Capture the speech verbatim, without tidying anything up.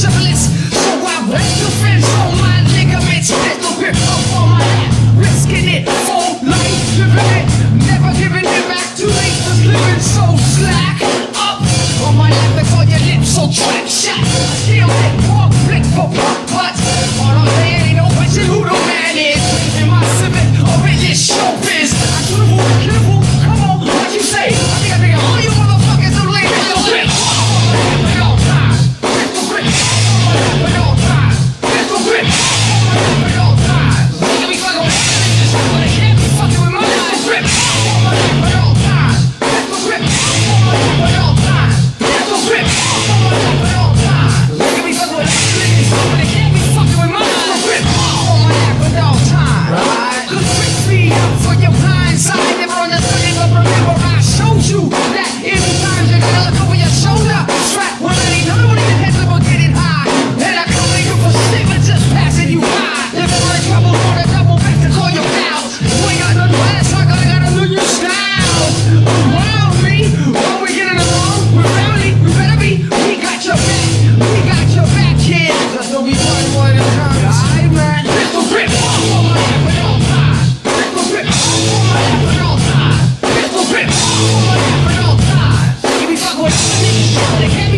syphilis. So I wet your friends on my ligaments. Pistol grip up on my lap, risking it for life, living it, never giving it back. Too late for living so slack. Up on my lap and on your lips, so trap shot. Still hit walk, flick for pop butts. All I'm saying ain't no question who the man is. In my civic or in this showbiz, I dribble, dribble, come on, what you say? I think I think all you motherfuckers are late in the grip. At all times, pistol grip. At all times, pistol grip. At all times, they can be fucking with this, but they can't be fucking with my pistol grip. At all times, pistol grip. At all times, pistol grip. At all times, they can be fucking with this, but they can't be fucking with my pistol grip. On my lap at all times. Right? Cause quick speed up for your blind side. Never understood, but remember I showed you that anytime you gotta look over your shoulder. Strap one of these, another one of your heads up or getting high. And I come in for statement just passing you by. Never wanna trouble, wanna double back to call your pals. You ain't got nothing but that's like I gotta know your style. Around me, when we getting along, we're family, we better be. We got your back, we got your back, kid. Just don't be one more at a time. Alright, man. Pistol grip on my lap at all times. Pistol grip on my lap at all times. Pistol grip on my lap at all times. You be fucking with niggas, they can't